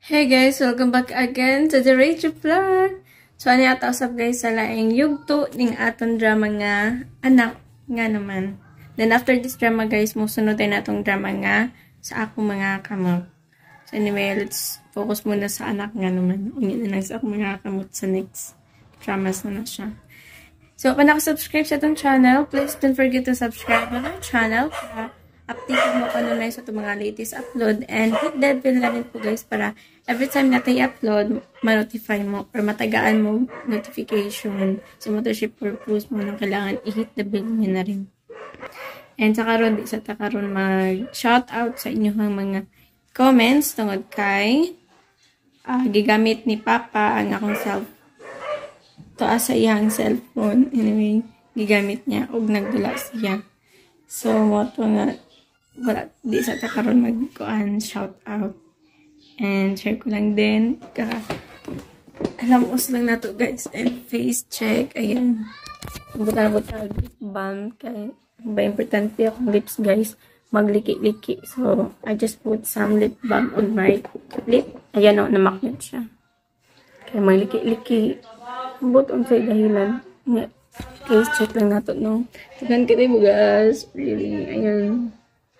Hey guys, welcome back again to the Rachel Vlog. So, ano yata usap guys sa laing yugto ning aton drama nga anak nga naman. Then after this drama guys, musunod tayo na itong drama nga sa akong mga kamot. So anyway, let's focus muna sa anak nga naman. Unin na lang sa akong mga kamot sa next dramas na siya. So, kung nakasubscribe sa itong channel, please don't forget to subscribe na ang channel para update mo kung ano na sa itong mga latest upload. And hit that bell na rin po guys para every time na tayo upload, ma-notify mo or matagaan mo notification. So, motorship purpose mo nang kailangan i-hit the bell nyo na rin. And sa karon, di sa takaron mag-shoutout sa inyong mga comments tungod kay gigamit ni Papa ang akong sa iyang cellphone. Anyway, gigamit niya og nagdula siya. So, mo to nga wala di sa takaron mag-kuan shout out. And share ko lang din alam us lang na to guys. And face check. Ayan. Buta lip balm kay ba importante akong lips guys. Magliki-liki. So, I just put some lip balm on my lip. Ayan o, namaknit siya. Kaya magliki-liki. Buton sa dahilan. Face check lang nato no. Tugan kita bugas. Really. Ayan.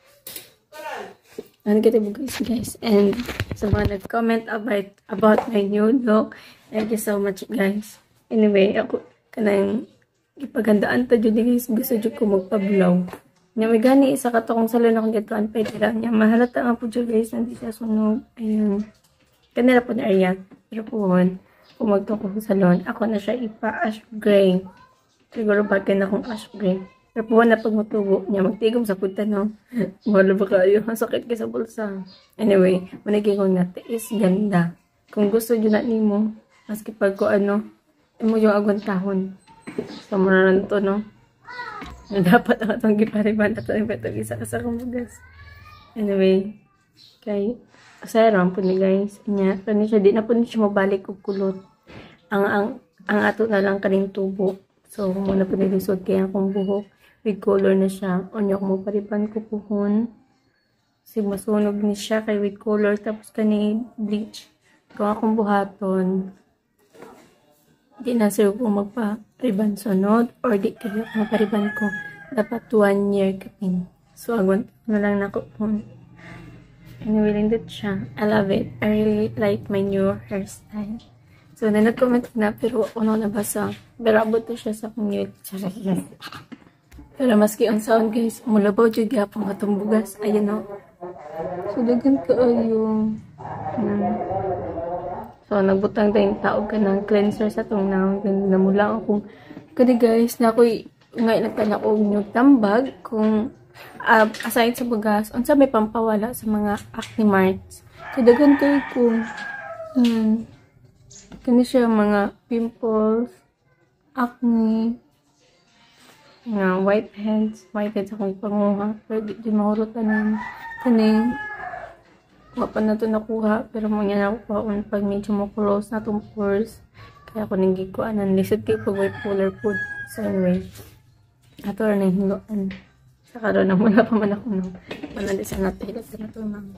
Tugan kita bugas guys. And sa mga nag-comment about my new look. Thank you so much guys. Anyway, ako kanang ipagandaan ta jud guys. Gusto jud ko magpa-vlog. Nya may gani isa ka to kung salon akong gituan pa dira nya mahalata nga po jud guys nanti siya sunog. Ayun. Kanila po na area. Pero po kung magtuko sa salon, ako na siya ipa-ash gray. Siguro bagay na akong ash gray. Pero po na pag matubo niya, magtigom sa punta, no? Wala ba kayo? Sakit kayo sa bulsa. Anyway, managay ko na, is ganda. Kung gusto nyo na nimo, maski pag ko mo yung agwantahon. So, mararan to, no? Dapat ang itong gipariban at ang petong isa sa kumugas. Anyway, kay asayaran po ni guys. Nya, kani siya, di na po siya mabalik og kulot. Ang ato na lang kaning tubo. So, muna po nilisod kaya akong buhok. With color na siya. O niya kung maparipan ko puhon. Kasi masunog ni siya kay with color. Tapos kani bleach. Kung akong buhaton, di na sir po magpa-riban sunod. Or di kayo magpariban ko. Dapat 1 year kapin. So, agwan na lang na ko po. Anyway, lindot siya. I love it. I really like my new hairstyle. So, nag-comment na, pero ako na nabasa. Pero abot to siya sa commute. Pero maski ang sound guys, mulabaw dyan gapang atong bugas. Ayan o. So, dagan ka yung so, nagbutang tayong taog ka ng cleanser sa itong namula ako. Kaya guys, na ako'y ngayon nagtanya ko yung tambag kung aside sa bugas, unsa may pampawala sa mga acne marks. Kaya dagan kayo kung kani siya mga pimples, acne, whiteheads akong panguha. Pero di mahurot na kaning wapa na ito nakuha. Pero mga nakuha pag medyo makulos na itong pores. Kaya ako nang gikuanan. Lisod kayo pag bipolar food. So anyway, ato rin ang hiluan. Sa karoon na mula pa man ako nung panalisan natin. Hilat na ito nang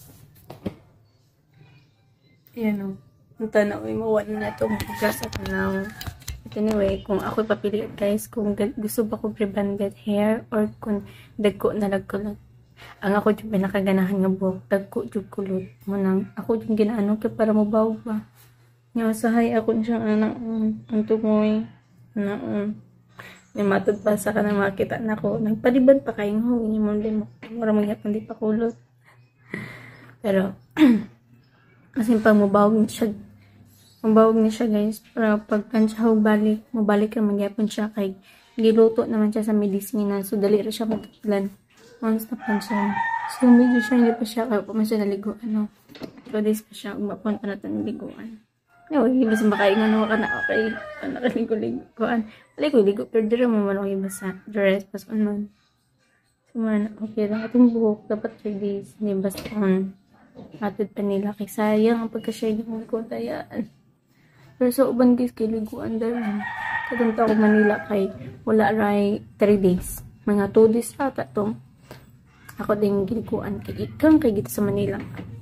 ayan o. Ang tanaw ay mawala na itong bugas at tanaw. But anyway, kung ako papili guys, kung gusto ba ko rebonded hair or kung dagko na lagkulot. Ang ako yung pinakaganahan nga buhok, dagko yung kulot. Munang ako yung ginaano kaya para mabaw ba. Ngasahay ako siyang anak ang tumoy. May matod pa sa kanang makita na ko. Nagpaliban pa kayong ho. Hindi mo din mo. Marang magyapang di pa kulot. Pero, kasi pag mabawag niya siya guys. Pero pag tansya mabalik ka magyapon siya kay giluto naman siya sa medisina. So dali rin siya magtulan. Once na tansya. So medyo siya hindi pa siya kaya pa man siya naliguan. 2 days pa siya. Umapon pa natin naliguan. Anyway, ibas makaingan ako ka na okay. Nakaligo-liguan. Ligo. Pero dira mo man ako ibasa. Dress pas on. So man, okay lang. Atong buhok dapat 3 days. Hindi basta on. Matod pa nila kay sayang ang pagka-share ng ko tayaan. Pero sa uban guys kay liguan dahil kadunta ko Manila kay wala ray 3 days. Mga 2 days ata to. Ako din giliguan kay ikang kay gito sa Manila.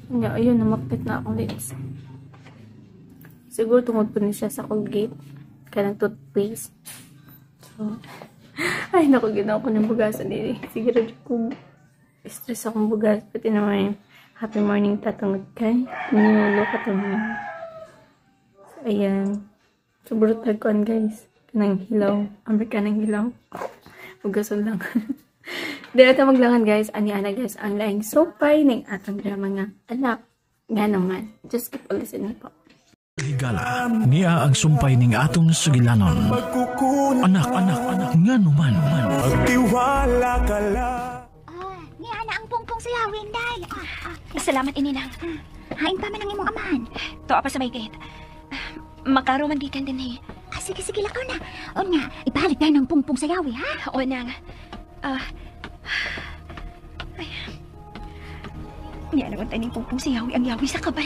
Nga, ayun, namakit na akong lips. Siguro tungod po niya siya sa Colgate. Kanang toothpaste. So, ay, naku, ginawa ko ng bugasan din. Siguro ko stress akong bugas. Pati naman, happy morning tatangod kay. Ninulo ka naman. So, ayan. So, brutal ko guys. Kanang hilaw. Amber ka ng hilaw. Bugasan lang. Dahil ito maglangan guys, ani-ana guys, ang laing sopay ng atong drama nga anak. Nga naman. Just keep on listening po. Higala, niya ang sumpay ning atong sugilanon. Anak, nga naman. Magtiwala ka lang. Niya na ang pungpong sayawin, day. Salamat ininang. Hain pa man ang imong amahan. To apa sa may gate. Makaro man gikan din eh. Sige lakaw na. O nga, ipalit tayo ng pungpong sayawi, ha? O nang. Ay. Niya naman tayo ng pungpong siyawi ang yawi sa kaban.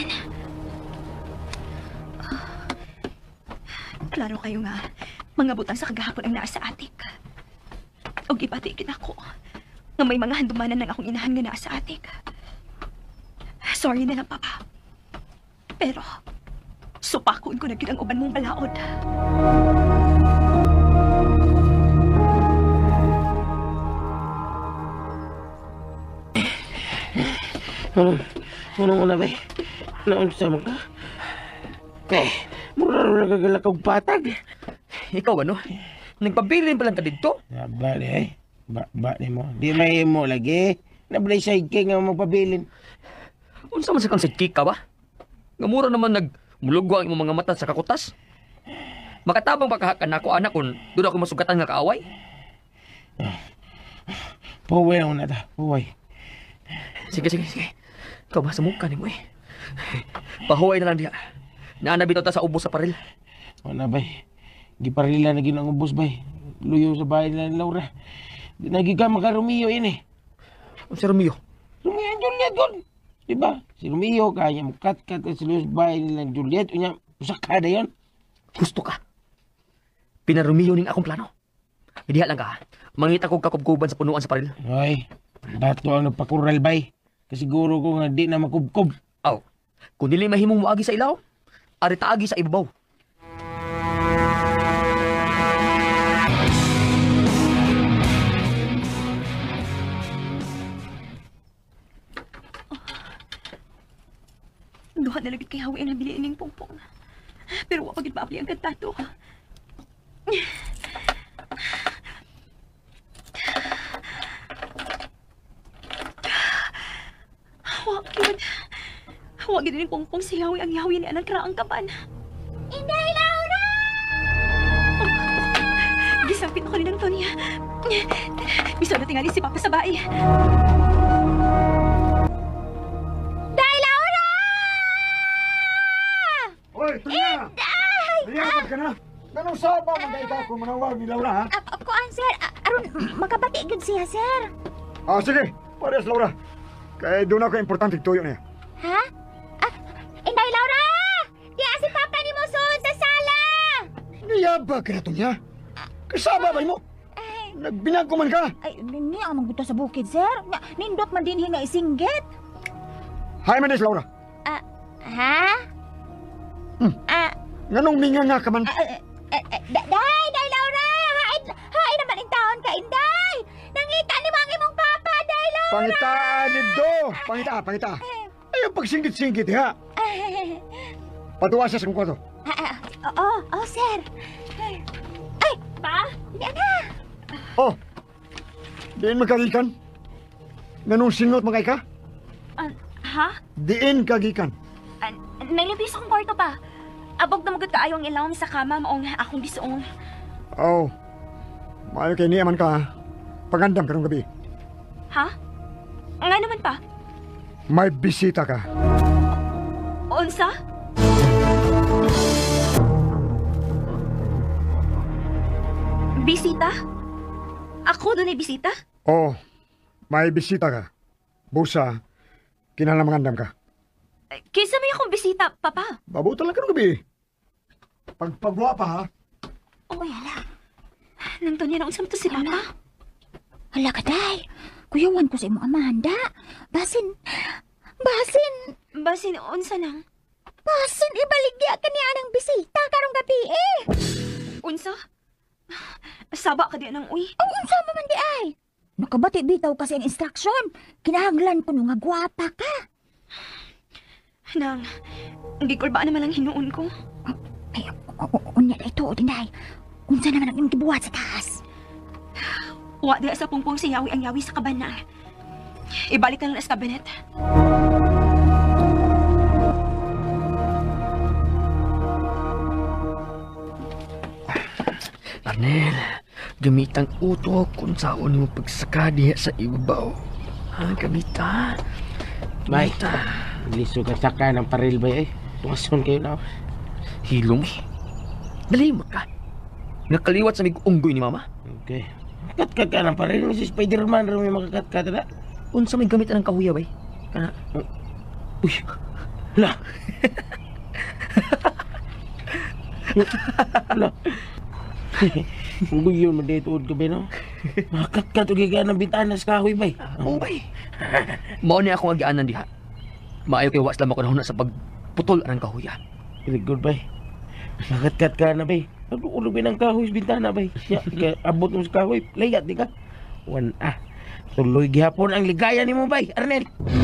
Klaro kayo nga, mga butang sa kagahapon ang nasa atik. O ipatikin ako nga may mga handumanan ng akong inahan nga nasa atik. Sorry na lang, Papa. Pero, supakon ko na ang uban mong balaod. Ano ba? Naunsa mo ka? Mura rin nagagala kong patag. Ikaw ano? Nagpabilin pa lang ka dito? Bali ay. Ba ni mo. Di may mo lagi. Nabalay sidekick nga magpabilin. Unsa man sa kang sidekick ka ba? Nga mura naman nagmulugwa ang imong mga mata sa kakutas. Makatabang pa kahakan ako anak kung doon ako masugatan nga kaaway. Puway ako na ta. Puway. Sige. Ikaw ba sa mukha ni mo eh. Pahuway na lang diha. Naanabi ta sa ubos sa paril. O na bay. Giparila na ginang ubos bay. Luyo sa bahay nila ni Laura. Di nagiga makarumiyo yun eh. Si Romeo? Romeo and Juliet doon. Diba? Si Romeo kaya mo kat-kat si Luyo sa bahay nila ni Juliet. Unya, usakada yun. Gusto ka? Pinarumio ning akong plano. Hindi lang ka. Mangita kong kakubkuban sa punuan sa paril. Ay, dato ang nagpakural bay. Kasiguro ko nga di na makubkob. Aw, kung dili mahimong muagi sa ilaw, ari taagi sa ibabaw. Duha na lagit kay hawi ang nabiliin ning pungpong. Pero wa pagid maapli ang kantato. Wa gid ning pungpong si hawi ang yawi ni anang kraang kaban. Inday Laura! Gisampit ako ni ng Tonya. Bisa na tingali si Papa sa bae. Day Laura! Hoy, Tonya! Nayapag ka na. Ganong saba mo dahil ka kung manawag ni Laura, ha? Kuan, sir. Aron, makabati gud siya, sir. Sige. Pares, Laura. Kaya doon ako importante tuyo niya. Ha? Inday Laura! Di si Papa ni mo sud sa sala! Nayapag ka na, Tonya. Kasama ba mo? Nagbinag ko man ka. Ay, ni ang magbuta sa bukid, sir. Nindot man din nga isinggit. Hi, Manis, Laura. Ha? Nganong minga nga ka man? Day Laura! Hain naman ang taon ka, Inday! Nangita ni mga imong Papa, Day Laura! Pangitaan nito! Pangita. Ay, ang pagsinggit-singgit, ha? Patuwa siya sa kwarto. Oo, sir. Ay, Pa? Hindi na. Oh! Diin magkagikan? Nganong singot magay ka? Ha? Diin kagikan. Nailabis akong kwarto pa. Abog na magod kaayo ang ilaw sa kama maong akong gisuong. Oh. Maayo kay niyaman ka, ha? Pagandam karong gabi. Ha? Nga naman pa? May bisita ka. Unsa? Bisita? Ako doon ay bisita? Oh, may bisita ka. Busa, kinalamangandam ka. Kinsa may akong bisita, Papa? Babuta lang karong gabi. Pagpagwa pa, ha? Uy, hala. Nang niya na unsam to si Papa? Hala ka, Day. Kuyawan ko sa imong amanda. Basin, Basin, unsa nang? Basin ibaligya ka niya ng bisita karong gabi eh. Unsa? Saba ka di nang uy. Ang unsa mo man di ay. Nakabati bitaw kasi ang instruction. Kinahanglan ko nung nga gwapa ka. Nang, hindi ko ba naman lang hinuon ko? Ay, unya na ito, Dinday. Unsa naman ang imong gibuhat sa taas? Wa di sa pungpong si yawi ang yawi sa kabana. Ibalik na lang sa kabinet. Arnel, gamitang utok kung saan mo pagsaka diha sa ibabaw. Ha, gamita. Bay, liso ka saka ng paril bay eh. Tumason kayo na. Hilom eh. Dali mo ka. Nakaliwat sa mig unggoy ni mama. Okay. Kat ka ng paril. Si Spider-Man rin may makakat-kat na. Unsa may gamit ng kahuya bay? Kana. Uy. Hala. Hala. Unggoy yun, madituod ka ba no? Makakat-kat o giga ng bintana sa kahoy bay. Oo bay. Mao ni akong agianan diha. Maayo kay was lang ako na sa pagputol ang kahuya. Very good bay. Makakat-kat ka na bay. Ulog ba ng kahoy sa bintana bay? Ya, abot mo sa kahoy. Layat di ka. Tuloy gihapon ang ligaya ni mo bay, Arnel.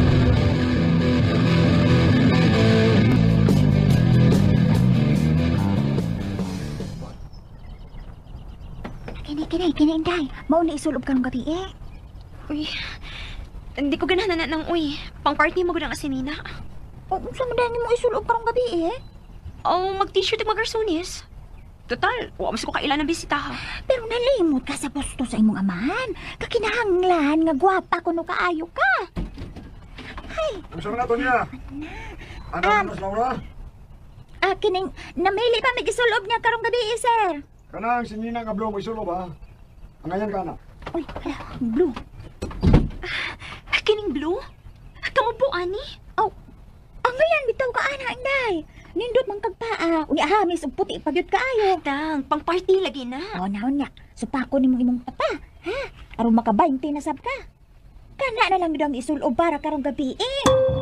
Kini, Inday. Mao na isulob ka ng gabi eh. Uy, hindi ko ganahan na ng uy. Pang-party mo gudang asinina. O, unsa man dahil mo isulob ka ng gabi eh? O, mag-t-shirt at mag-arsonis. Total, mas ko kailan ng bisita ha. Pero nalimot ka sa posto sa imong amahan. Kakinahanglan nga gwapa kuno kaayo ka. Gusto mo na ito niya? Ano na mas Laura? Kining namili pa mig isulob niya karong gabi eh, sir. Kanang sinina nga bro mo isulob ha? Ang ganyan ka na. Uy, wala, blue. Kining blue? Kamu po, ani? Oh, ang ngayon bitaw ka ana, Inday. Nindot mang kagpaa. Unya hamis og puti pagyud kaayo. Dang, pang-party lagi na. O naon niya. Supako nimo imong papa. Ha? Aron maka 20 na sab ka. Kana na lang gid ang isulob para karong gabi eh.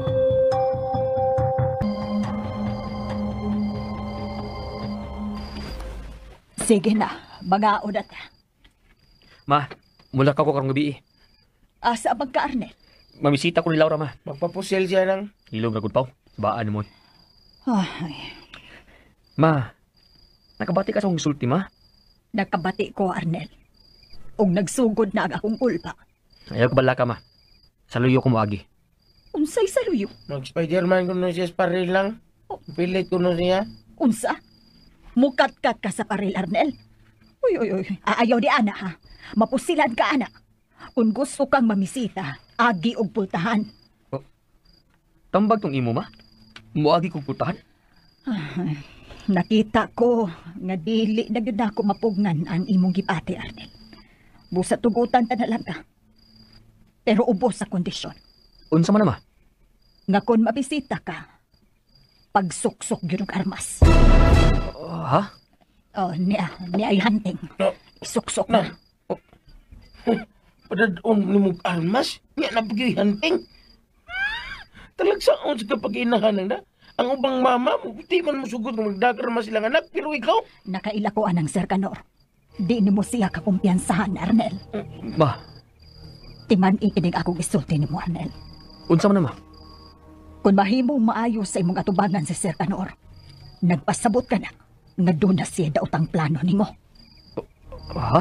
Sige na, mga udat. Ma, mula ka ko karong gabi eh. Asa magka Arnel? Mamisita ko ni Laura ma. Magpapusel siya ng... Hilom na gud paw. Baan mo. Ay, Ma, nakabati ka sa akong sulti ma. nakabati ko Arnel. Ug nagsugod na ang akong ulpa. Ayaw ko bala ka ma. Sa luyo ko moagi. Unsay saluyo? Mag-Spider-Man ko nun siya sa paril lang. Pilit ko nun siya. Unsa? Mukat-kat ka sa paril Arnel. Uy, aayaw di ana ha. Mapusilan ka ana. Kung gusto kang mamisita, agi og pultahan. Tambag tong imo ma. Moagi kong putahan. Nakita ko nga dili na gyud nako mapugnan ang imong gipati Arnel. Busa tugutan ta na lang ka. Pero ubos sa kondisyon. Unsa man na ma? Nga kung mabisita ka, pagsuksok gyud og armas. Ha? Oh, niya ay hunting. No. Isuksok Na. na. Padadon ni mong almas. Nga napag-ihanting. Talagsaon sa kapag inahanang na. Ang ubang mama, di man mo sugod kung magdagar naman silang anak. Pero ikaw, Nakailakuan ang Sir Canor. Di ni mo siya kakumpiyansahan, Arnel. Ma, Timan ikinig akong isulti ni mo, Arnel. unsa man na ma? Kung mahimo maayos sa imong atubangan si Sir Canor, nagpasabot ka na nga doon na siya daotang plano ni mo. Ha?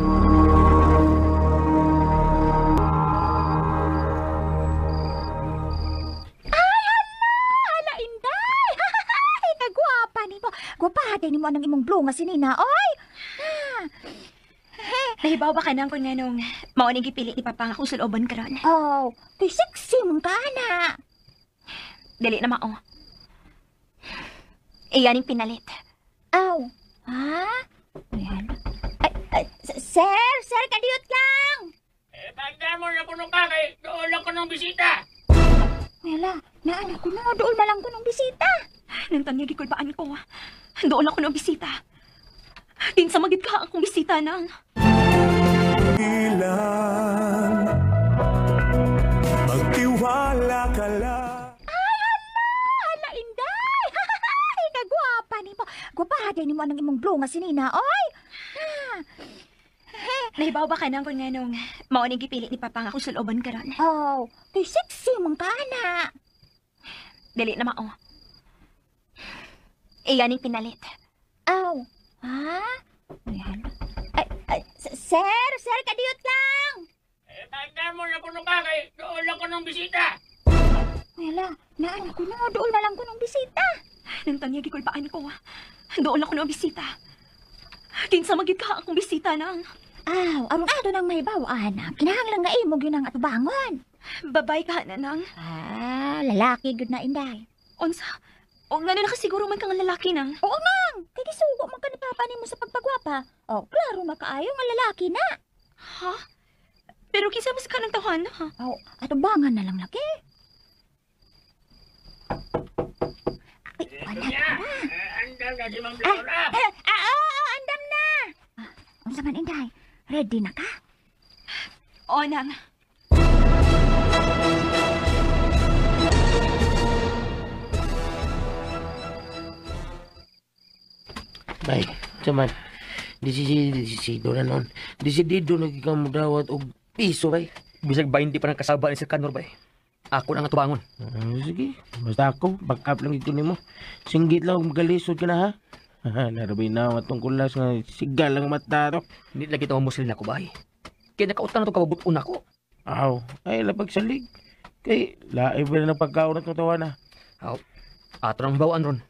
Ala, Inday! Ay, kagwapa ni mo. Gwapade ni mo anang imong blue nga sinina, oy! Nahibaw ba ka nang kung nanong mauning gipili ni Papa nga kung suloban ka ron? Oh, kay sexy mong ka na. Dali na mao. Iyaning pinalit. Aw, ha? Ayan. Sir, kadiyot lang! tanda mo na puno ka kay doon lang ko ng bisita. Wala, naanak ko na, doon malang ko ng bisita. Nang tanyo di ko baan ko. Doon ako ng bisita. Din sa magit ka akong bisita nang. Magtiwala ka lang. Ay, ko pa, haday ni mo anang imong blow nga sinina, oy! Nahibaw ba ka nang kung nganong mauning gipili ni Papa nga kung suloban ka ron? Oh, kay sexy mong kana. Dali na mao. Iyaning pinalit. Aw, ha? Ayan. Sir, kadiyot lang! Tanda mo na puno ka kay doon lang ko ng bisita. Wala, naan ako na, doon na lang ko ng bisita. Nang tanyagi ko'y paan ko. Doon ako ng bisita. Kinsa magid ka akong bisita nang. Aw, aron ato nang mahibaw, anak. Kinahanglan nga imog yun ang atubangon. Babay ka na nang. Lalaki good na inday. Unsa? O nga na nakasiguro man kang lalaki nang. Oo ngang, kay gisugo man ka ni Papa nimo sa pagpagwapa. Oh, klaro makaayo nga lalaki na. Ha? Pero kinsa mas ka ng tahan ha? Aw, atubangan na lang laki. Ay, anak na. Andam na si Ma'am Laura. Oo, andam na. Unsa man inday? Ready na ka? O nang. Bay, cuman disidido na nun. Disidido na ikaw mo dawat og piso, bay. Bisag ba hindi pa nang kasaba ni Sir Kanor ba? Ako na nga tubangon. Sige, basta ako, back up lang ito nimo. Singgit lang magalisod ka na ha. Narabay na matong kulas nga sigal lang mata to. Hindi lagi ito mamusil na ko ba? Kaya nakautang na ito kababuton ako. Aw, ay lapag salig. Kay laib na ng pagkaon at tawa na. Aw, ato nang bawaan ron.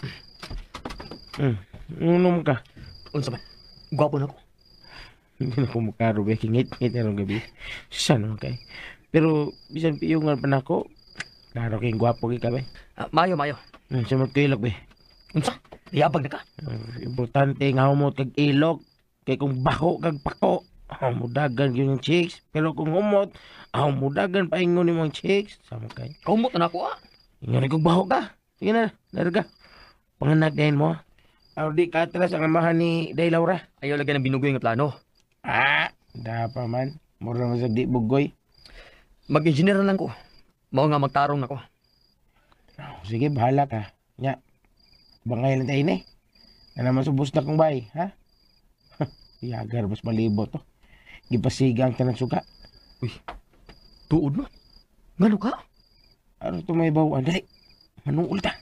Unom ka. Unsa man? Gwapo na ko. Hindi na ko makaro ba kingit-ngit na gabi. Saan naman kay? Pero bisan piyungan pa na ako. Klaro kayong gwapo ka ba? Mayo. Sa magkailog ba? Unsa? Yabag na ka. Importante nga humot kag ilog. Kay kung bako kag pako, mudagan yung chicks. Pero kung humot, mudagan pa ingon ni mong chicks. Sama kay. Kaumot na ako Ingon kong bako ka. Sige na, larga. Panganak din mo. Di ka atras ang amahan ni Day Laura. Ayaw lagi ng binugoy nga plano. Da pa man. Mura mo sa di bugoy. Mag-engineer lang ko. Mao nga magtarong ako. Sige, bahala ka. Nya, bangay lang tayo ni. Na naman subos na kong bay, ha? Yagar, mas malibot to. Gipasiga ang tanang suga. Uy, tuod mo? Ngano ka? Ano ito may bawaan? Dali, manong ulta.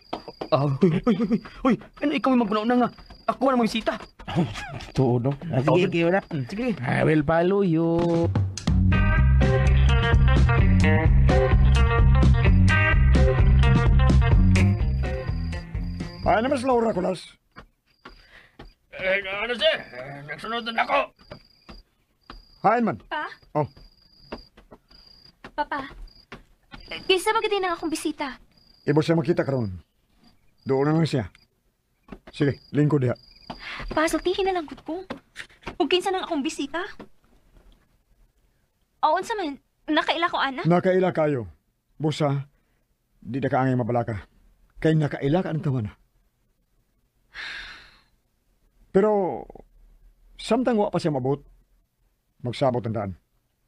Uy, ano ikaw yung magpunaw na nga? Ako na magbisita. Tuod, no? Sige, kayo na. Sige. I will follow you. Ay naman sa Laura, Kulas. Ano sir? Nagsunod na ako. Hain man. Pa? Oh, Papa. Kinsa magid na akong bisita? ibo siya makita karon. Doon na lang siya. Sige, lingkod diha. Pa, sultihin na lang gud ko. Ug kinsa nang akong bisita? Aon sa man, nakaila ko ana? Nakaila kayo. Busa, di na kaangay mabalaka. Kay nakaila ka ang tawa na. Pero, samtang wa pa siya mabot, magsabot ang daan.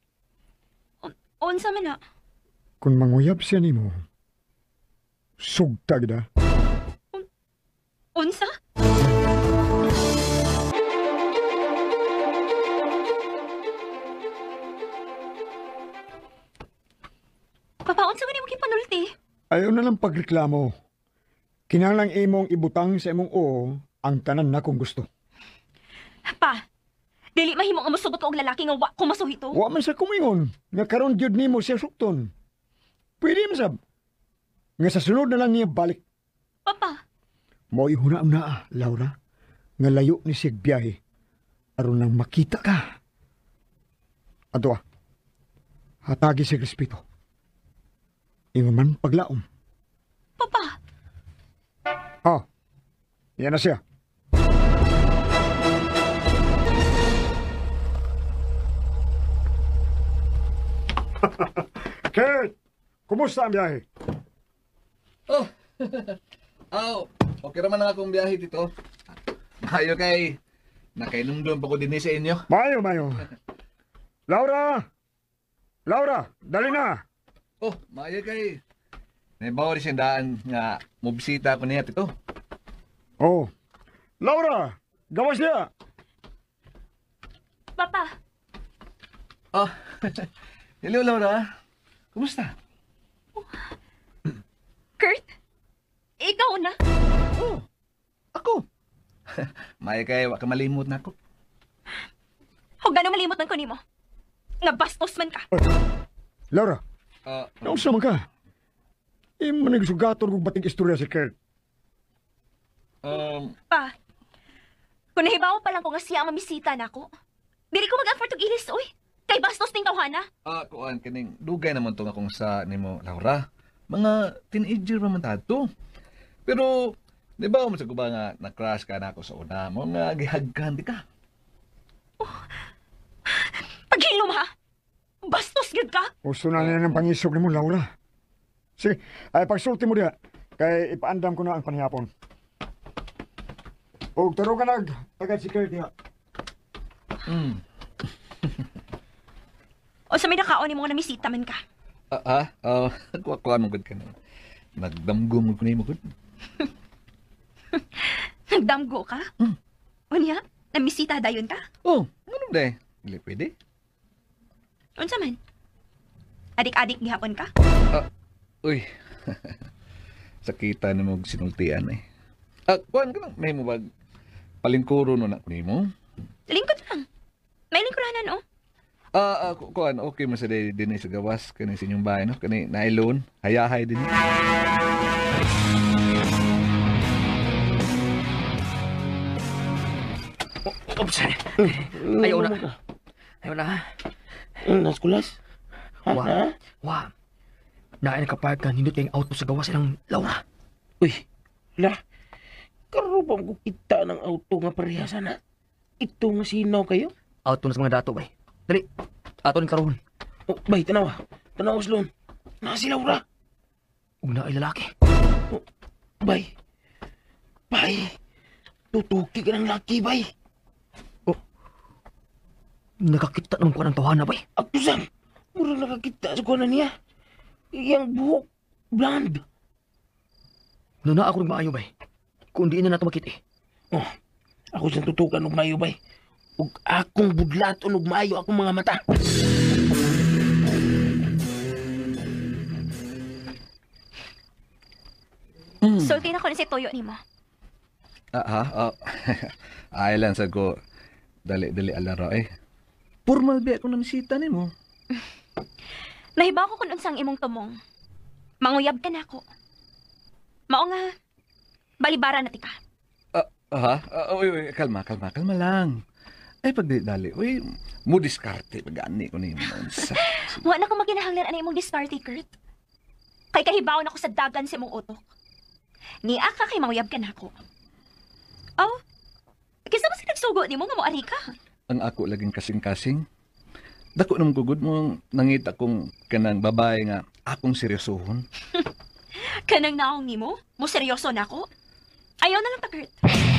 Unsa man na? Kung manguyab siya nimo, sugta gida. Unsa? Papa, unsa man imong gipanulti? Ayaw na lang pagreklamo. Kinahanglang imong ibutang sa imong o ang tanan na kung gusto. Pa, dili mahimo nga mosubot og lalaki nga wa ko masuhito. Wa man sa kumingon, nga karon gyud nimo siya sukton. Pwede man sab. Nga sa sunod na lang niya balik. Papa, Mo ihuna na, Laura, nga layo ni sig biyahe. Aron lang makita ka. Ato hatagi sig respeto. Ingon man paglaom. papa. Yan na siya. Kurt, kumusta ang biyahe? Okay naman ang akong biyahe dito. Mayo kay nakainom doon pa ko din sa inyo. Mayo. Laura, dali na. Mayo kay naibawa rin siyang daan nga mobisita ko niya ito. Oh, Laura! Gawas niya! Papa, Oh, hello Laura. Kumusta? Kurt, ikaw na. Oh, ako. May kay wa ka malimot na ako. Huwag na malimot ng kunin mo. Nga bastos man ka. Laura, Ah, naunsa man ka? Imo nagsugaton kong bating istorya si Kurt. Pa, kung nahibaw pa lang ko nga siya mamisita na ako, dili ko mag-afford og ilis, oy. Kay bastos ting tawhana. kuan kining dugay naman tong akong sa nimo Laura. Mga teenager pa man tato. Pero di ba mo sa guba nga na-crush ka na ako sa una mo nga gihagkan di ka. Paghilom ha. Bastos gid ka. Gusto na nila ng pangisog ni mo, Laura. Sige, ay pagsulti mo diha. Kay ipaandam ko na ang panihapon. O, taro ka agad si Kurt diha. O sa may nakaon ni mo nga namisita man ka. Kuha mo gud ka na. Nagdamgo mo ko na mo gud. Nagdamgo ka? O niya, namisita dayon ka? Oh, ano day? Dili pwede. Unsa man? Adik-adik gihapon ka? Uy. Sakita na mo sinultian eh. Kuhan ka lang. May mo bag palingkuro no na mo? Lingkod lang. May lingkuranan, oh. Kuhan, okay mo sa din sa gawas. Kani sa inyong bahay, no? Kani nailon. Hayahay din. Oops. Ayaw na. Ayaw na. Naskulas? Wa. Naay nakapark ka, nindot kayong auto sa gawas ng Laura. Uy, la. Karupang ko kita ng auto nga parehasa na. Ito nga sinaw kayo? Auto na sa mga dato, bay. Dali, ato ni karoon. Oh, bay, tanawa. Tanawa, Sloan. Na si Laura. Ug na ay lalaki. Oh, bay. Bay. Tutuki ka ng laki, bay. Nakakita naman ko ng tawhana, bay. Aktusan. Murang nakakita sa kuha niya. Iyang buhok. Blonde. Nuna ako nagmaayo, bay. Kung di na nato makita eh. Oh, ako siyang tutukan og mayo, bay. Ug akong budlaton og mayo akong mga mata. Sulti na ko na si Toyo ni mo. Ay lang sa ko. Dali alaro eh. Formal ba akong namisita ni mo? Nahibaw ko kung unsang imong tumong. Manguyab ka na ako. Mao nga, balibara na tika. Uy, kalma lang. Ay, pagdali, uy, mo diskarte, pag-ani ko ni mo. Wa na ko maginahanglan ana imong diskarte, Kurt. Kay kahibaw na ko sa dagan sa imong utok. Ni aka kay manguyab ka na ako. Oh, kisa ba si nagsugo ni mo nga mo ari ka? Ang ako laging kasing-kasing. Dako naman gugod mo nangita kong kanang babae nga akong seryosohon. Kanang naong ni mo? Mo seryoso na ako? Ayaw na lang ta, Kurt.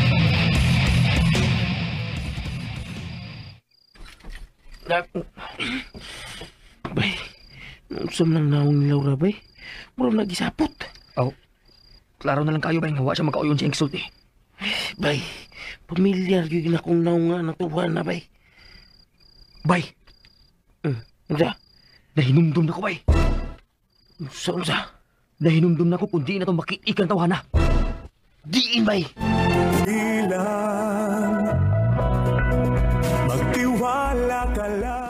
Bay, usam lang naong ni Laura, bay. Murang nagisapot. Klaro na lang kayo, bay. Hawa siya magkauyon siya insulti. Bay, pamilyar yung akong naong nga natuhan na, bay. Bay, Unsa? nahinumdum na ko, bay. Unsa? Nahinumdum na ko kung di na to makiikan tawhana. Diin, bay. Magtiwala ka lang.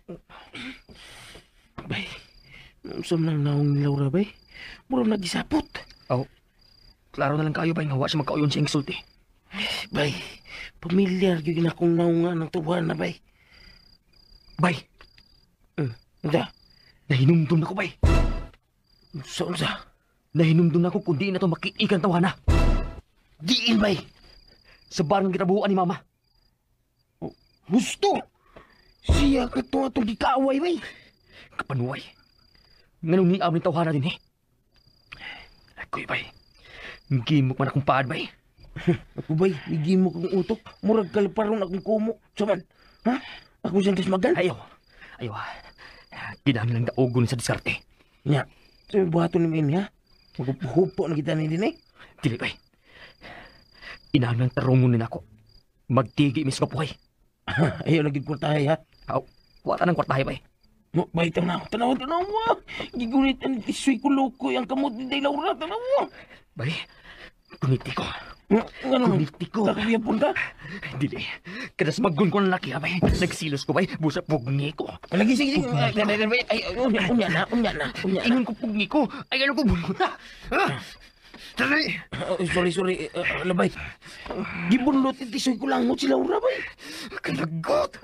Bay, usam lang naong ni Laura, bay. Murang nagisapot. Klaro na lang kayo, bay. Hawa siya magkauyon siya insulti. Bay, pamilyar yung akong naong nga natuhan na, bay. Bay, Unsa? nahinumdum na ko, bay. Unsa? Nahinumdum na ko kung di na to makiikan tawhana. Diin, bay. Sa barang ginabuhuan ni mama. Gusto. Siya ka to atong gikaaway, bay. Kapanuway. Nganong ni amin tawhana din eh. Ako'y, bay. Gimok man akong paad, bay. Ako, bay, bigyan mo kong utok. Murag kaliparon akong kumo. Saman, ha? Ako siyang tasmagan. Ayaw. Ginami lang daogon sa diskarte. Nya, sabi buhaton ni Min, ha? Magpuhupo na kita ni din, eh. Dili, bay. Inanang tarungon din ako. Magtigi mis ko puhay. Ayaw lagi kwartahe ha. Aw, wala nang kwartahe ba eh. Mo, bay, tanaw mo. Gigunit ang isoy ko loko ang kamot ni Day Laura, tanaw mo. Bay, kuniti ko. Ano? Kuniti ko. Kakuyapon ka? Dili. Kadas maggun ko ng laki ha, bay. Nagsilos ko, bay. Busa pugni ko. Lagi, sige. Ay, unya na. Ingon ko pugni ko. Ay, ano ko bunot na. Tari. Sorry. Labay. Gibunlot at isoy ko lang mo si Laura, bay. Kalagot.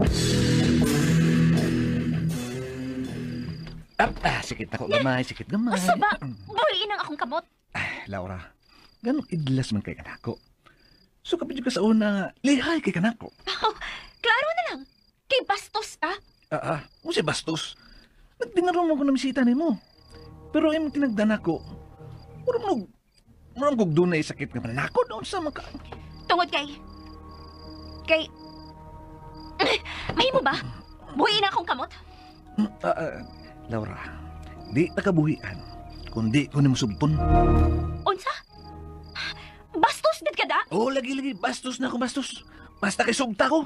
Sikit ako gamay, sikit gamay. Usa ba? Buhiin ang akong kamot. Laura, ganong idlas man kay kanako. So kapit ka sa una, lihay kay kanako. Klaro na lang. Kay bastos ka. Mo si Bastos. Nagdingaron mo ko na misita ni mo. Pero ay mo tinagdan ako. Muram kog dunay sakit nga manako doon sa maka. Tungod kay... Mahimo ba? Buhiin ang akong kamot? Laura, di nakabuhian, kundi ko ni mo subpon. Unsa? Bastos gid ka da? Oh, lagi, bastos na ako, bastos. Basta kay sugta ko.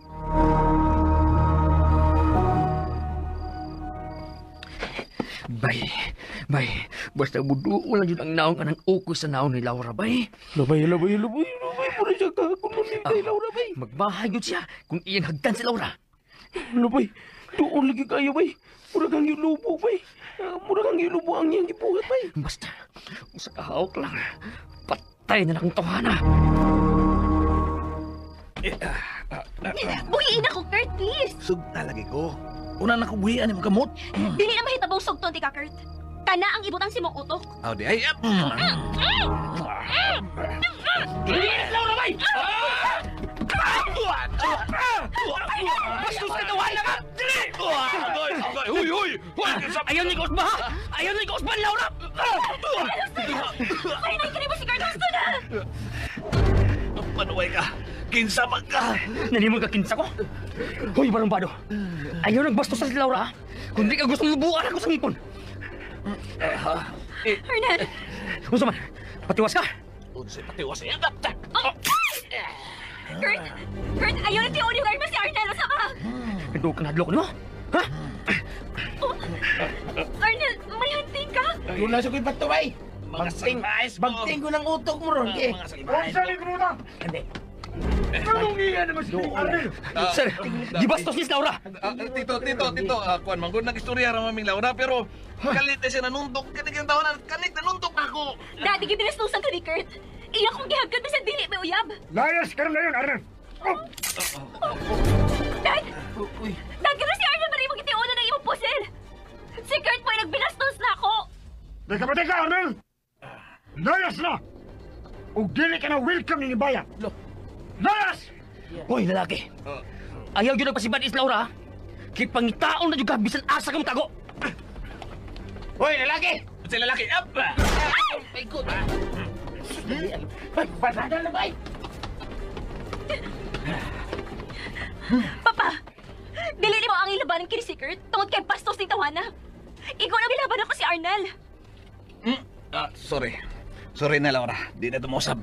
Bay, basta buduo lang yun ang naong ka ng ukoy sa naong ni Laura, bay. Labay. Muna siya kakulo ni Day Laura, bay. Magbahay yun siya kung iyang hagdan si Laura. Labay, doon lagi kayo, bay. Mura kang ilubo, bay. Mura kang ilubo ang iyang gibuhat, bay. Basta, sa kahawak lang, patay na akong tawhana. Buhiin ako, Kurt, please. Sugta lagi ko. Una na ko buhian ni mo kamot. Dili na mahitabong sugton ti ka, Kurt. Kana ang ibutang si mong utok. Di ay. Laura, bay! Bastos ka tawhana ka! Huy! Ayaw ni Gosba, ha? Ayaw ni Gosba, Laura! Ay, naikali mo si Kurt Gusto na! Panuway ka. Kinsa pa ka. Nanimog ka kinsa ko? Hoy, barumbado. Ayaw nagbastos sa si Laura, ha? Kung di ka gusto lubuan ako sa ngipon. Arnel! Gusto man, patiwas ka? Unsay patiwas niya. Kurt, ayaw na tiyo yung arma si Arnel. Usa ka! Ito ka nadlok mo? Ha? Arnel, may hunting ka? Doon na siya ko'y patubay. Bagting ko ng utok mo ron, eh. Hindi. Anong iyan naman si Arnel? Sir, di bastos ni si Laura. Tito. Kuan, manggod nag-istorya ra maming Laura, pero kalit na siya nanuntok. Kanig ang tawanan, kanig nanuntok ako. Dati gibinastusan ka ni Kurt. Iya kong gihagkat na sa dili may uyab. Layas ka na yun, Arnel! Dad! Dad, kasi si Arnel marimong itiunan ng imong pusil. Si Kurt po'y nagbinastos na ako. Teka, Arnel! Layas na! O dili ka na welcome ni Bayan! Layas! Hoy, lalaki. Ayaw yun nagpasibad is Laura, ha? Kaya pangitaon na juga, bisan asa kang tago. Hoy, lalaki! Si lalaki, up! Ay, good, ha? Patagal na, bay! Papa! Dili mo ang ilabanan kini si Kurt tungod kay bastos ni tawana. Ikaw na bilaban ako si Arnel. Sorry. Sorry na, Laura. Di na tumusab.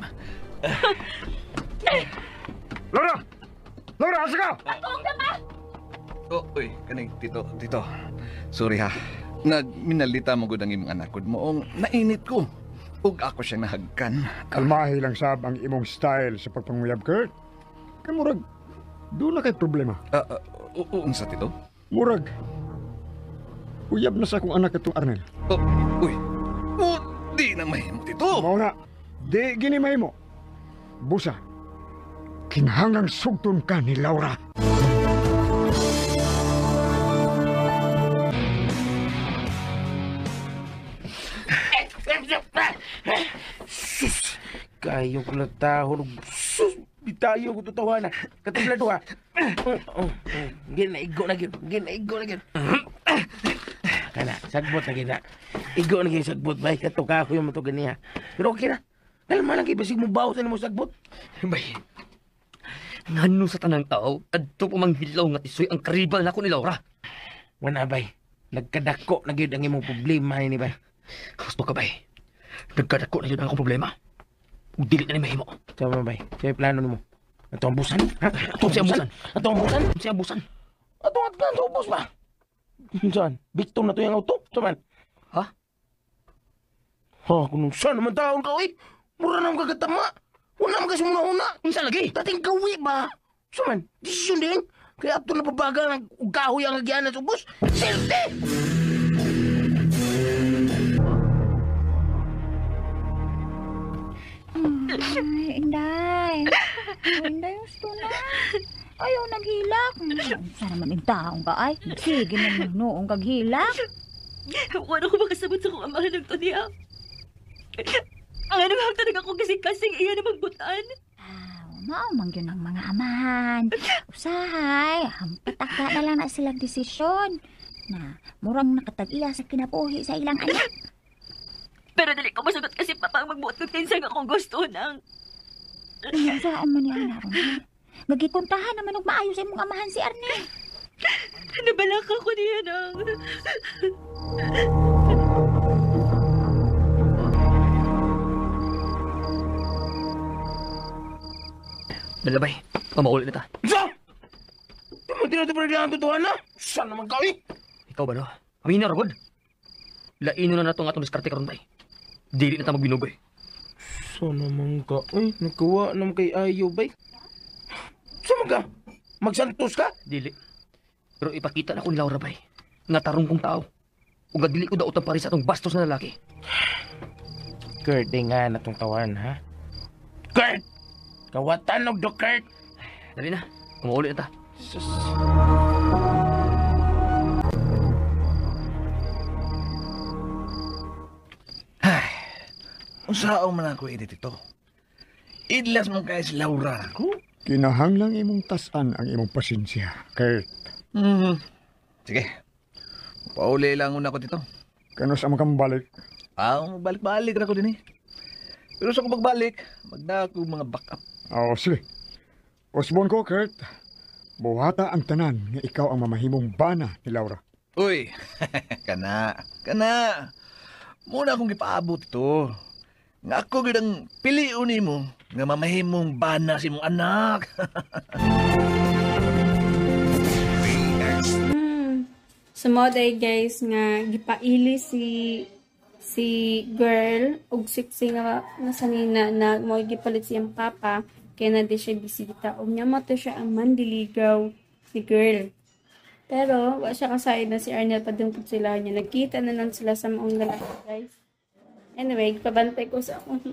Laura! Laura, asa ka? Akong na pa! Uy, kanig, Tito. Sorry ha. Nagminalita mo gud ang imong anak ko mo. Nainit ko. Ug ako siyang nahagkan. Kalmahi lang sab ang imong style sa pagpanguyab, Kurt. Kamurag, doon na kay problema. Unsa, Tito? Murag, uyab na sa akong anak itong Arnel. Uy, di na mahimo, Tito. Mao na, di ginimay mo. Busa, kinahanggang sugton ka ni Laura. Sus! Kayo ko lang tahon. Sus! Bitayo ko tutawa na. Katublado ha. Ginaigo na gin. Kana, sagbot na gina. Igo na gin sagbot ba? Katuka ko yung matugan niya. Pero okay na. Kalma lang kayo. Basig mo bawas na mo sagbot. Bay, ngano sa tanang tao, adto pamanghilaw nga tisoy ang karibal na ko ni Laura. Wana bay. Nagkadako na gyud ang imong problema ni ba? Gusto ka, bay? Nagkadako na yun ang akong problema. Kung dili na ni mahimo. Sama bay. Kaya plano mo. Ato ang busan? Ha? Ato ang busan. Ato ang busan? Ato ang busan. Ato ang atkan sa ubos ba? Saan? Victim na to yung auto? Saan? Ha? Ha? Kung saan naman taon ka, oy? Mura naman kagatama. Una naman kasi muna-una. Unsa lagi? Dating gawi ba? Saan? Desisyon din. Kaya ato na pabaga ng kahoy ang agyanan sa ubos. Silti! Ay, Inday. Inday, gusto na. Ayaw naghilak. Sana man yung taong ka ay. Sige na noong kaghilak. Wala ko makasabot sa kong amahan ng Tonya. Ang anong hagtanag ako kasing iya na magbutan. Maumang yun ang mga amahan. Usahay, pataka na lang na silang desisyon. Na murang nakatag-iya sa kinabuhi sa ilang anak. Pero dali ko masagot kasi papa ang magbuot ng tinsang akong gusto nang. Saan man yan naroon ha? Nagipuntahan naman og maayo sa imong amahan si Arnel. Nabalaka ko niya nang. Dalabay, pamaulit na ta. Sa! Tumutin na ito pa rin ang tutuhan na. Saan naman ka, eh? Ikaw ba no? Amin na, Ragod. Laino na natong atong diskarte karon bay. Dili na ta magbinugoy. Saan naman ka, eh? Nagkawa naman kay Ayo, bay. Saan ka? Magsantos ka? Dili. Pero ipakita na ko ni Laura bay. Nga tarong kong tao. Ug dili ko daotan pa rin sa atong bastos na lalaki. Kurt, di nga na itong tawan, ha? Kurt! Kawatan og do, Kurt! Dali na, kumaulit na ta. Sus. Ay, usaon man ako edit ito. Idlas mong kaya si Laura ako. Kinahanglang imong tasan ang imong pasensya, Kurt. Sige. Pauli lang una ko dito. Kano sa makambalik? Balik-balik na ko din eh. Pero sa ko magbalik, magdako mga backup. Oo, sige. Usbon ko, Kurt. Buhata ang tanan nga ikaw ang mamahimong bana ni Laura. Uy, kana. Muna akong ipaabot ito. Nga ako gidang piliun mo nga mamahimong bana si mong anak. Sumoday guys nga gipaili si girl ug siksi nga nasanina na mo gipalit siyang papa kaya na di siya bisita ug nya mato siya ang mandiligaw si girl. Pero wa siya kasayod na si Arnel padungkod sila niya. Nagkita na lang sila sa maong lalaki guys. Anyway, pabantay ko sa akong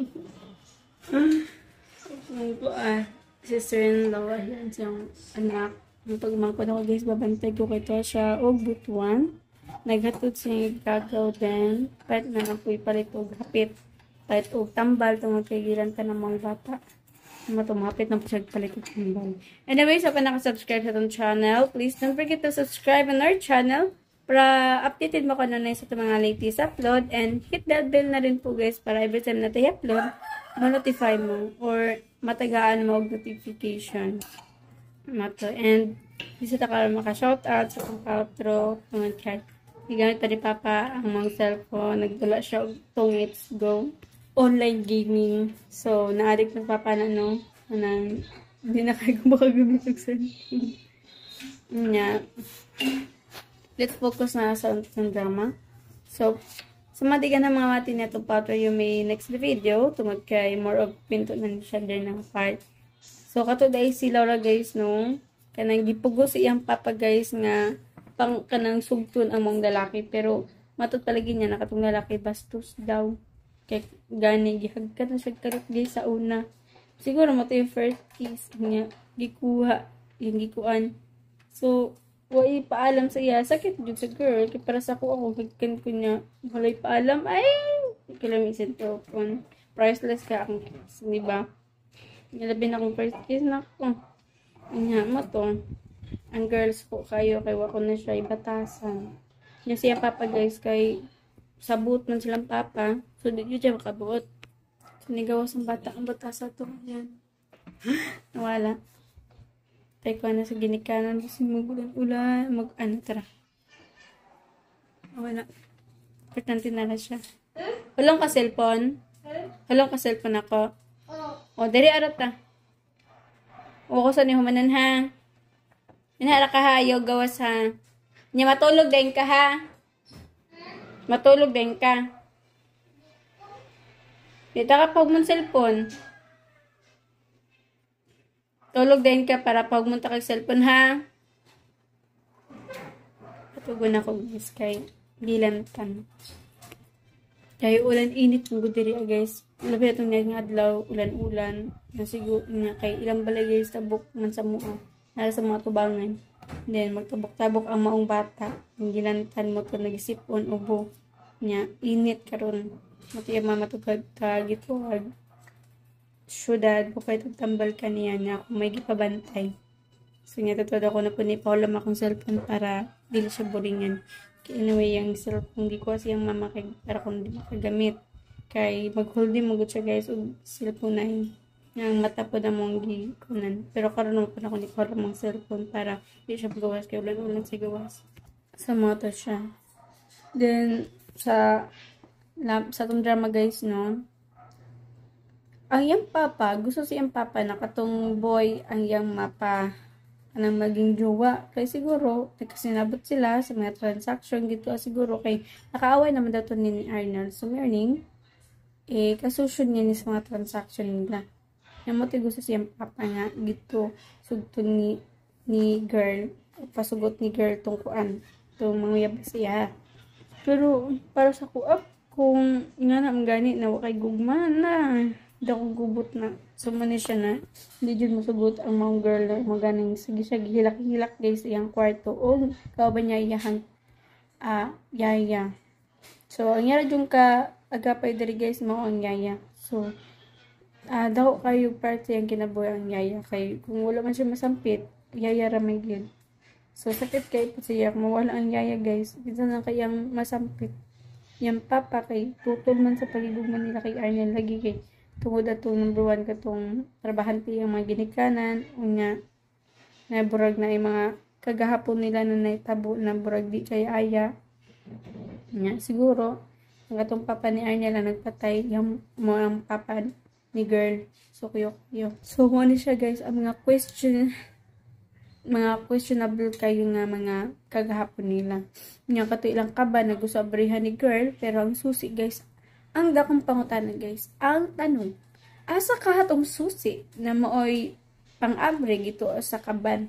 sister-in-law yan siyang anak. Pagmangkot ako guys, babantay ko kay siya og butuan. Naghatod siya ng gagaw din. Kahit na napoy palit og hapit. Kahit og tambal, tungod kay gilan ka ng mga bata. Matumapit na po siya palit og tambal. Anyway, sa pa nakasubscribe sa itong channel, please don't forget to subscribe on our channel para updated mo ka na sa itong mga latest upload. And hit that bell na rin po guys para every time na tayo upload, ma-notify mo or matagaan mo og notification. Mato. And bisita ka maka-shoutout sa kong outro tungod kay gamit pa ni Papa ang mga cellphone. Nagdula siya 2 weeks ago. Online gaming. So, na-addict ng Papa na hindi na kayo makagamit ng cellphone. Yeah. Let's focus na sa drama. So, sumadigan ng mga mati na ito pa yung may next video tungod kay more of pinto na siya din ng part. So, kato dahil si Laura guys, no? Kanang gipugos iyang papa guys nga pang kanang sugton ang mong lalaki. Pero, matot palagi niya nakatong lalaki bastos daw. Kaya gani, gihagkat na siya kalit guys sa una. Siguro mo yung first kiss niya. Gikuha, yung gikuan. So, wala paalam sa iya. Sakit dun sa girl. Kaya para sa ako hagkan ko niya. Wala paalam. Ay! Kilamisin to. Priceless ka ang kiss. Diba? Nilabin akong first kiss na ako. Anya mo to. Ang girls po kayo. Kaya wako na siya ibatasan. Yung siya papa guys. Kay sabot man silang papa. So di yun siya makabuot. So nigawas ang bata. Ang batasa to. Yan. Nawala. Kaya ko na sa ginikanan. Kasi magulan-ulan. Tara. Wala. Importante na siya. Walang ka cellphone? Walang ka cellphone ako? O, diri arat ta. O, ko sa ni humanan ha. Minara ka ha, ayaw gawas ha. Nya matulog din ka ha. Matulog din ka. Dito ka pag mong cellphone. Tulog din ka para pag munta kag cellphone ha. Patugon ako guys kay gilantan. Kaya ulan init ng gudiri guys. Labi itong nga adlaw, ulan-ulan. Nasigo nga kay ilang balay guys tabok man sa mua. Nara sa mga tubangan. Then magtabok-tabok ang maong bata. Ang gilantan mo to nagisipon ubo. Nya init karon. Mati ang mamatugad gituag. Syudad po kayo tambal kaniya nga kung may gipabantay. So nga tutod ako na po ni Paula akong cellphone para dili siya boringan. Kaya anyway, yung cellphone di ko siyang mama kay para kung di makagamit. Kay mag-holding mo siya guys og cellphone na yun. Yang mata po na mong gikunan. Pero karon po na ako ni Paula mong cellphone para di siya gawas kay ulan-ulan sa gawas. Sa moto siya. Then sa tong drama guys no. Ang yang papa, gusto siyang papa na katong boy ang yang mapa anang maging jowa. Kay siguro, nagkasinabot sila sa mga transaction gito siguro kay nakaaway naman daw to ni Arnold. So, morning, kasusyon niya ni sa mga transaction nila. Yung mo gusto siyang papa nga gito sugto ni girl, pasugot ni girl tong kuan, tong manguyab siya. Pero, para sa kuap, kung nga na gani na wakay gugma na, dakong gubot na. So, mani siya na, hindi dyan masugot ang mga girl na maganing sige siya gihilak-hilak guys iyang kwarto o kauban niya iyahang yaya. So, ang yara dyan ka agapay dari guys mo ang yaya. So, daw kayo parte ang kinabuhi ang yaya. Kay kung wala man siya masampit, yaya ramay yun. So, sakit kayo po siya mawala ang yaya guys. Bisa na kayang masampit. Yang papa kay tutol man sa pagigugman nila kay Arnel lagi kay tungod ato number 1 katong trabahante ang mga ginikanan unya na burag na yung mga kagahapon nila na naitabo na burag di kay aya nya siguro ang atong papa ni Arnel na nagpatay yung mo ang papa ni girl so kuyo so ano siya guys ang mga questionable kayo nga mga kagahapon nila nya kato ilang kaba na gusto abrihan ni girl pero ang susi guys ang dakong pangutanan guys, ang tanong, asa ka hatong susi na mooy pang-abre gito sa kaban?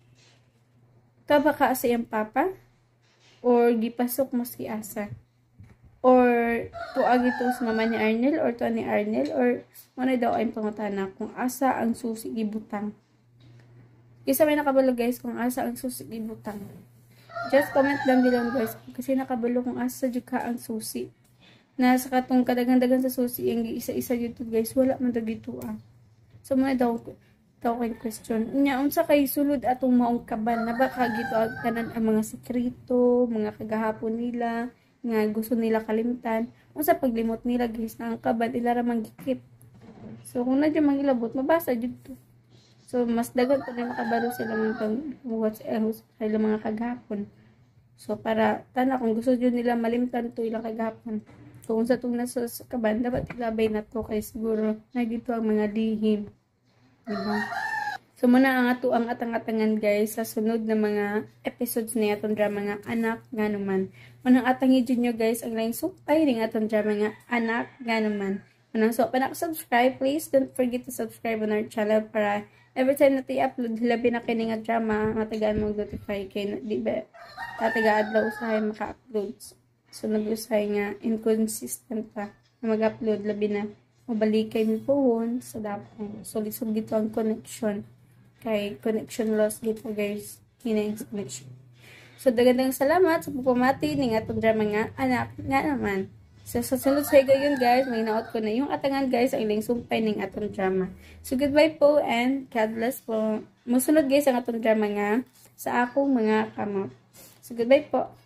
Kaba ka asa yung papa? Or gipasok mo si asa? Or tuag ito sa mama ni Arnel? Or to ni Arnel? Or ano daw ay pangutanan kung asa ang susi gibutang? Kasi may nakabalo guys kung asa ang susi gibutang. Just comment down below guys kasi nakabalo kung asa dyan ka ang susi. Nasa katong kadagan-dagan sa susi yung isa-isa dito guys wala man dagito so mga daw kay question nya unsa kay sulod atong maong kaban na baka gito tanan ang mga sekreto mga kagahapon nila nga gusto nila kalimtan unsa paglimot nila guys na ang kaban ila ra manggikip so kung nadyo mangilabot mabasa dito so mas dagan pa na makabalo sila mga what's else sa mga kagahapon so para tana kung gusto jud nila malimtan to ilang kagahapon kung sa itong nasa kaban, dapat ilabay na to kay siguro na dito ang mga lihim. Diba? So muna ang ato ang atang-atangan guys sa sunod na mga episodes na itong drama nga anak nga naman. Manang atangi dyan nyo guys ang laing supay ring atong drama nga anak nga naman. Manang so panak-subscribe please don't forget to subscribe on our channel para every time na i-upload labi na kini nga drama matagaan mo notify kay di ba tataga adlaw usahay maka-upload. So, nag-usay nga, inconsistent pa na mag-upload, labi na mabalikay mi phone sa dapong. So, lisod dito ang connection. Kay connection loss dito, guys. Hinaing connection. So, dagang salamat sa pupamati ng atong drama nga, anak nga naman. So, sa sunod sa gayon, guys, may naot ko na yung atangan, guys, ang ilang sumpay ng atong drama. So, goodbye po and God bless po. Musunod, guys, ang atong drama nga sa akong mga kamot. So, goodbye po.